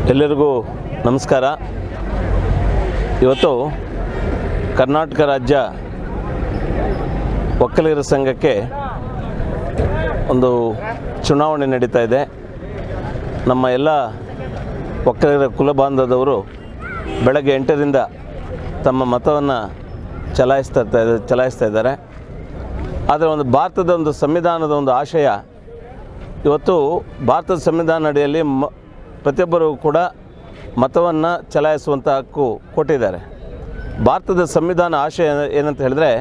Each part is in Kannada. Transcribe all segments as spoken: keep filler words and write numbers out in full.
ಎಲ್ಲರಿಗೂ ನಮಸ್ಕಾರ. ಇವತ್ತು ಕರ್ನಾಟಕ ರಾಜ್ಯ ಒಕ್ಕಲಿಗರ ಸಂಘಕ್ಕೆ ಒಂದು ಚುನಾವಣೆ ನಡೀತಾ ಇದೆ. ನಮ್ಮ ಎಲ್ಲ ಒಕ್ಕಲಿಗರ ಕುಲಬಾಂಧವರು ಬೆಳಗ್ಗೆ ಎಂಟರಿಂದ ತಮ್ಮ ಮತವನ್ನು ಚಲಾಯಿಸ್ತಾ ಚಲಾಯಿಸ್ತಾ ಇದ್ದಾರೆ. ಆದರೆ ಒಂದು ಭಾರತದ ಒಂದು ಸಂವಿಧಾನದ ಒಂದು ಆಶಯ, ಇವತ್ತು ಭಾರತದ ಸಂವಿಧಾನ ಅಡಿಯಲ್ಲಿ ಮ ಪ್ರತಿಯೊಬ್ಬರೂ ಕೂಡ ಮತವನ್ನು ಚಲಾಯಿಸುವಂಥ ಹಕ್ಕು ಕೊಟ್ಟಿದ್ದಾರೆ. ಭಾರತದ ಸಂವಿಧಾನ ಆಶಯ ಏನಂತ ಹೇಳಿದ್ರೆ,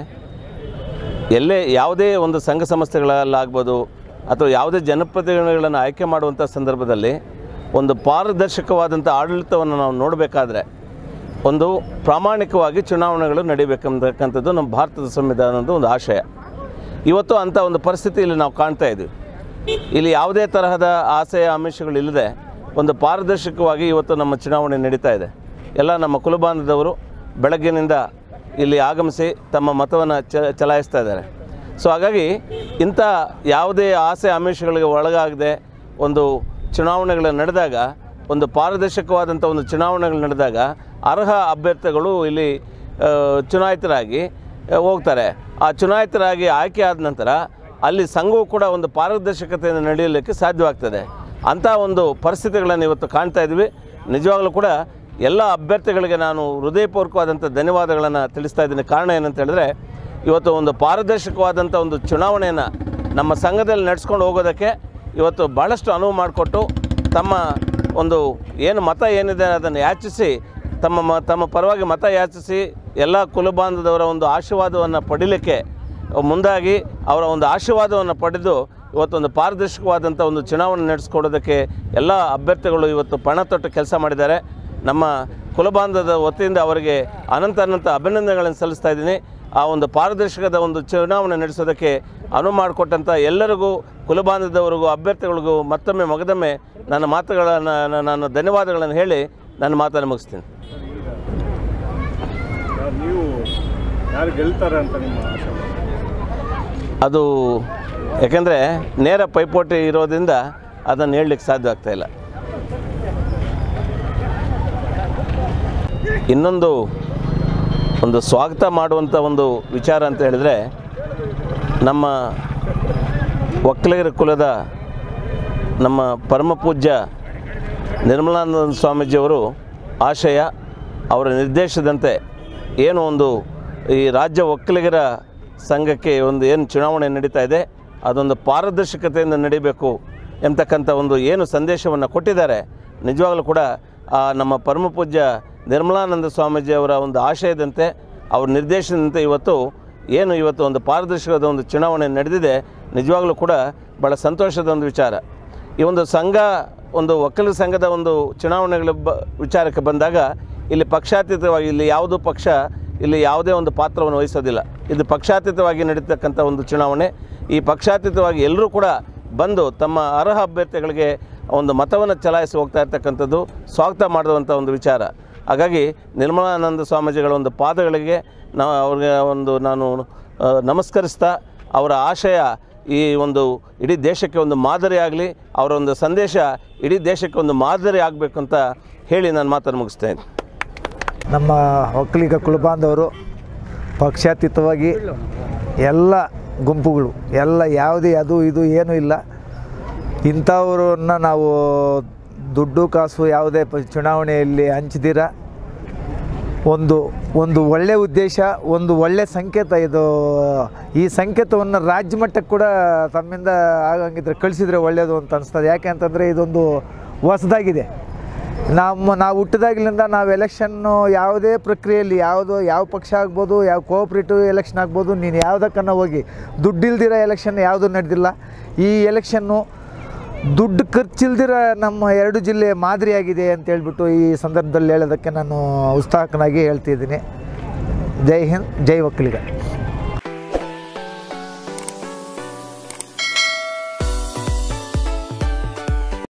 ಎಲ್ಲೇ ಯಾವುದೇ ಒಂದು ಸಂಘ ಸಂಸ್ಥೆಗಳಲ್ಲಾಗ್ಬೋದು ಅಥವಾ ಯಾವುದೇ ಜನಪ್ರತಿನಿಧಿಗಳನ್ನು ಆಯ್ಕೆ ಮಾಡುವಂಥ ಸಂದರ್ಭದಲ್ಲಿ ಒಂದು ಪಾರದರ್ಶಕವಾದಂಥ ಆಡಳಿತವನ್ನು ನಾವು ನೋಡಬೇಕಾದ್ರೆ ಒಂದು ಪ್ರಾಮಾಣಿಕವಾಗಿ ಚುನಾವಣೆಗಳು ನಡೀಬೇಕಂತಕ್ಕಂಥದ್ದು ನಮ್ಮ ಭಾರತದ ಸಂವಿಧಾನದ ಒಂದು ಆಶಯ. ಇವತ್ತು ಅಂಥ ಒಂದು ಪರಿಸ್ಥಿತಿ ಇಲ್ಲಿ ನಾವು ಕಾಣ್ತಾ ಇದ್ದೀವಿ. ಇಲ್ಲಿ ಯಾವುದೇ ತರಹದ ಆಸೆ ಆಮಿಷಗಳಿಲ್ಲದೆ ಒಂದು ಪಾರದರ್ಶಕವಾಗಿ ಇವತ್ತು ನಮ್ಮ ಚುನಾವಣೆ ನಡೀತಾ ಇದೆ. ಎಲ್ಲ ನಮ್ಮ ಕುಲಬಾಂಧವರು ಬೆಳಗ್ಗಿನಿಂದ ಇಲ್ಲಿ ಆಗಮಿಸಿ ತಮ್ಮ ಮತವನ್ನು ಚ ಚಲಾಯಿಸ್ತಾ ಇದ್ದಾರೆ. ಸೊ ಹಾಗಾಗಿ ಇಂಥ ಯಾವುದೇ ಆಸೆ ಆಮಿಷಗಳಿಗೆ ಒಳಗಾಗದೆ ಒಂದು ಚುನಾವಣೆಗಳು ನಡೆದಾಗ, ಒಂದು ಪಾರದರ್ಶಕವಾದಂಥ ಒಂದು ಚುನಾವಣೆಗಳು ನಡೆದಾಗ ಅರ್ಹ ಅಭ್ಯರ್ಥಿಗಳು ಇಲ್ಲಿ ಚುನಾಯಿತರಾಗಿ ಹೋಗ್ತಾರೆ. ಆ ಚುನಾಯಿತರಾಗಿ ಆಯ್ಕೆ ಆದ ನಂತರ ಅಲ್ಲಿ ಸಂಘವು ಕೂಡ ಒಂದು ಪಾರದರ್ಶಕತೆಯನ್ನು ನಡೆಯಲಿಕ್ಕೆ ಸಾಧ್ಯವಾಗ್ತದೆ. ಅಂಥ ಒಂದು ಪರಿಸ್ಥಿತಿಗಳನ್ನು ಇವತ್ತು ಕಾಣ್ತಾ ಇದ್ವಿ. ನಿಜವಾಗಲೂ ಕೂಡ ಎಲ್ಲ ಅಭ್ಯರ್ಥಿಗಳಿಗೆ ನಾನು ಹೃದಯಪೂರ್ವಕವಾದಂಥ ಧನ್ಯವಾದಗಳನ್ನು ತಿಳಿಸ್ತಾ ಇದ್ದೀನಿ. ಕಾರಣ ಏನಂತ ಹೇಳಿದ್ರೆ, ಇವತ್ತು ಒಂದು ಪಾರದರ್ಶಕವಾದಂಥ ಒಂದು ಚುನಾವಣೆಯನ್ನು ನಮ್ಮ ಸಂಘದಲ್ಲಿ ನಡೆಸ್ಕೊಂಡು ಹೋಗೋದಕ್ಕೆ ಇವತ್ತು ಭಾಳಷ್ಟು ಅನುವು ಮಾಡಿಕೊಟ್ಟು ತಮ್ಮ ಒಂದು ಏನು ಮತ ಏನಿದೆ ಅದನ್ನು ಯಾಚಿಸಿ ತಮ್ಮ ಮ ತಮ್ಮ ಪರವಾಗಿ ಮತ ಯಾಚಿಸಿ ಎಲ್ಲ ಕುಲಬಾಂಧವರ ಒಂದು ಆಶೀರ್ವಾದವನ್ನು ಪಡೀಲಿಕ್ಕೆ ಮುಂದಾಗಿ ಅವರ ಒಂದು ಆಶೀರ್ವಾದವನ್ನು ಪಡೆದು ಇವತ್ತೊಂದು ಪಾರದರ್ಶಕವಾದಂಥ ಒಂದು ಚುನಾವಣೆ ನಡೆಸ್ಕೊಡೋದಕ್ಕೆ ಎಲ್ಲ ಅಭ್ಯರ್ಥಿಗಳು ಇವತ್ತು ಪಣ ತೊಟ್ಟು ಕೆಲಸ ಮಾಡಿದ್ದಾರೆ. ನಮ್ಮ ಕುಲಬಾಂಧವದ ವತಿಯಿಂದ ಅವರಿಗೆ ಅನಂತ ಅನಂತ ಅಭಿನಂದನೆಗಳನ್ನು ಸಲ್ಲಿಸ್ತಾ ಇದ್ದೀನಿ. ಆ ಒಂದು ಪಾರದರ್ಶಕದ ಒಂದು ಚುನಾವಣೆ ನಡೆಸೋದಕ್ಕೆ ಅನುವು ಮಾಡಿಕೊಟ್ಟಂಥ ಎಲ್ಲರಿಗೂ, ಕುಲಬಾಂಧವರಿಗೂ, ಅಭ್ಯರ್ಥಿಗಳಿಗೂ ಮತ್ತೊಮ್ಮೆ ಮಗದೊಮ್ಮೆ ನನ್ನ ಮಾತುಗಳನ್ನು ನಾನು ಧನ್ಯವಾದಗಳನ್ನು ಹೇಳಿ ನನ್ನ ಮಾತನ್ನು ಮುಗಿಸ್ತೀನಿ. ನೀವು ಯಾರು ಗೆಲ್ತಾರೆ ಅಂತ ನಿಮ್ಮ ಆಶೆ? ಅದು ಯಾಕೆಂದರೆ ನೇರ ಪೈಪೋಟಿ ಇರೋದ್ರಿಂದ ಅದನ್ನು ಹೇಳಲಿಕ್ಕೆ ಸಾಧ್ಯ ಆಗ್ತಾಯಿಲ್ಲ. ಇನ್ನೊಂದು ಒಂದು ಸ್ವಾಗತ ಮಾಡುವಂಥ ಒಂದು ವಿಚಾರ ಅಂತ ಹೇಳಿದರೆ, ನಮ್ಮ ಒಕ್ಕಲಿಗರ ಕುಲದ ನಮ್ಮ ಪರಮಪೂಜ್ಯ ನಿರ್ಮಲಾನಂದ ಸ್ವಾಮೀಜಿಯವರು ಆಶಯ, ಅವರ ನಿರ್ದೇಶದಂತೆ ಏನು ಒಂದು ಈ ರಾಜ್ಯ ಒಕ್ಕಲಿಗರ ಸಂಘಕ್ಕೆ ಒಂದು ಏನು ಚುನಾವಣೆ ನಡೀತಾ ಇದೆ ಅದೊಂದು ಪಾರದರ್ಶಕತೆಯಿಂದ ನಡೀಬೇಕು ಎಂಬತಕ್ಕಂಥ ಒಂದು ಏನು ಸಂದೇಶವನ್ನು ಕೊಟ್ಟಿದ್ದಾರೆ. ನಿಜವಾಗಲೂ ಕೂಡ ಆ ನಮ್ಮ ಪರಮಪೂಜ್ಯ ನಿರ್ಮಲಾನಂದ ಸ್ವಾಮೀಜಿಯವರ ಒಂದು ಆಶಯದಂತೆ, ಅವ್ರ ನಿರ್ದೇಶನದಂತೆ ಇವತ್ತು ಏನು ಇವತ್ತು ಒಂದು ಪಾರದರ್ಶಕದ ಒಂದು ಚುನಾವಣೆ ನಡೆದಿದೆ, ನಿಜವಾಗಲೂ ಕೂಡ ಭಾಳ ಸಂತೋಷದ ಒಂದು ವಿಚಾರ. ಈ ಒಂದು ಸಂಘ, ಒಂದು ಒಕ್ಕಲಿಗರ ಸಂಘದ ಒಂದು ಚುನಾವಣೆಗಳ ಬ ವಿಚಾರಕ್ಕೆ ಬಂದಾಗ ಇಲ್ಲಿ ಪಕ್ಷಾತೀತವಾಗಿ ಇಲ್ಲಿ ಯಾವುದೂ ಪಕ್ಷ ಇಲ್ಲಿ ಯಾವುದೇ ಒಂದು ಪಾತ್ರವನ್ನು ವಹಿಸೋದಿಲ್ಲ. ಇದು ಪಕ್ಷಾತೀತವಾಗಿ ನಡೀತಕ್ಕಂಥ ಒಂದು ಚುನಾವಣೆ. ಈ ಪಕ್ಷಾತೀತವಾಗಿ ಎಲ್ಲರೂ ಕೂಡ ಬಂದು ತಮ್ಮ ಅರ್ಹ ಅಭ್ಯರ್ಥಿಗಳಿಗೆ ಒಂದು ಮತವನ್ನು ಚಲಾಯಿಸಿ ಹೋಗ್ತಾ ಇರ್ತಕ್ಕಂಥದ್ದು ಸ್ವಾಗತ ಮಾಡುವಂಥ ಒಂದು ವಿಚಾರ. ಹಾಗಾಗಿ ನಿರ್ಮಲಾನಂದ ಸ್ವಾಮೀಜಿಗಳ ಒಂದು ಪಾದಗಳಿಗೆ ನಾವು ಅವ್ರಿಗೆ ಒಂದು ನಾನು ನಮಸ್ಕರಿಸ್ತಾ, ಅವರ ಆಶಯ ಈ ಒಂದು ಇಡೀ ದೇಶಕ್ಕೆ ಒಂದು ಮಾದರಿ ಆಗಲಿ, ಅವರ ಒಂದು ಸಂದೇಶ ಇಡೀ ದೇಶಕ್ಕೆ ಒಂದು ಮಾದರಿ ಆಗಬೇಕು ಅಂತ ಹೇಳಿ ನಾನು ಮಾತನ್ನು ಮುಗಿಸ್ತೇನೆ. ನಮ್ಮ ಒಕ್ಕಲಿಗ ಕುಲಬಾಂಧವರು ಪಕ್ಷಾತೀತವಾಗಿ ಎಲ್ಲ ಗುಂಪುಗಳು ಎಲ್ಲ ಯಾವುದೇ ಅದು ಇದು ಏನೂ ಇಲ್ಲ, ಇಂಥವ್ರನ್ನ ನಾವು ದುಡ್ಡು ಕಾಸು ಯಾವುದೇ ಚುನಾವಣೆಯಲ್ಲಿ ಹಂಚದಿರ ಒಂದು ಒಂದು ಒಳ್ಳೆಯ ಉದ್ದೇಶ, ಒಂದು ಒಳ್ಳೆಯ ಸಂಕೇತ. ಇದು ಈ ಸಂಕೇತವನ್ನು ರಾಜ್ಯ ಮಟ್ಟಕ್ಕೆ ಕೂಡ ತಮ್ಮಿಂದ ಆಗಂಗಿದ್ರೆ ಕಳಿಸಿದರೆ ಒಳ್ಳೆಯದು ಅಂತ ಅನಿಸ್ತದೆ. ಯಾಕೆ ಅಂತಂದರೆ ಇದೊಂದು ಹೊಸದಾಗಿದೆ. ನಮ್ಮ ನಾವು ಹುಟ್ಟಿದಾಗಲಿಂದ ನಾವು ಎಲೆಕ್ಷನ್ನು ಯಾವುದೇ ಪ್ರಕ್ರಿಯೆಯಲ್ಲಿ ಯಾವುದು ಯಾವ ಪಕ್ಷ ಆಗ್ಬೋದು, ಯಾವ ಕೋಆಪ್ರೇಟಿವ್ ಎಲೆಕ್ಷನ್ ಆಗ್ಬೋದು, ನೀನು ಯಾವುದಕ್ಕನ್ನ ಹೋಗಿ ದುಡ್ಡಿಲ್ದಿರ ಎಲೆಕ್ಷನ್ ಯಾವುದೂ ನಡೆದಿಲ್ಲ. ಈ ಎಲೆಕ್ಷನ್ನು ದುಡ್ಡು ಖರ್ಚಿಲ್ದಿರ ನಮ್ಮ ಎರಡು ಜಿಲ್ಲೆ ಮಾದರಿಯಾಗಿದೆ ಅಂತೇಳ್ಬಿಟ್ಟು ಈ ಸಂದರ್ಭದಲ್ಲಿ ಹೇಳೋದಕ್ಕೆ ನಾನು ಉತ್ಸಾಹಕನಾಗಿ ಹೇಳ್ತಿದ್ದೀನಿ. ಜೈ ಹಿಂದ್, ಜೈ ಒಕ್ಕಲಿಗ.